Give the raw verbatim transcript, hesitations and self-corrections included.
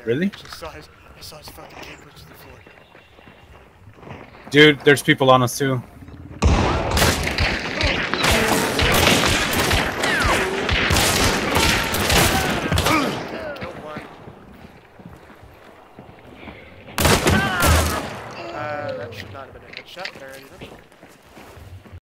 Really? I just saw his, I saw his fucking cape push to the floor. Dude, there's people on us too. Killed one. Uh, that should not have been a headshot, but alright, either.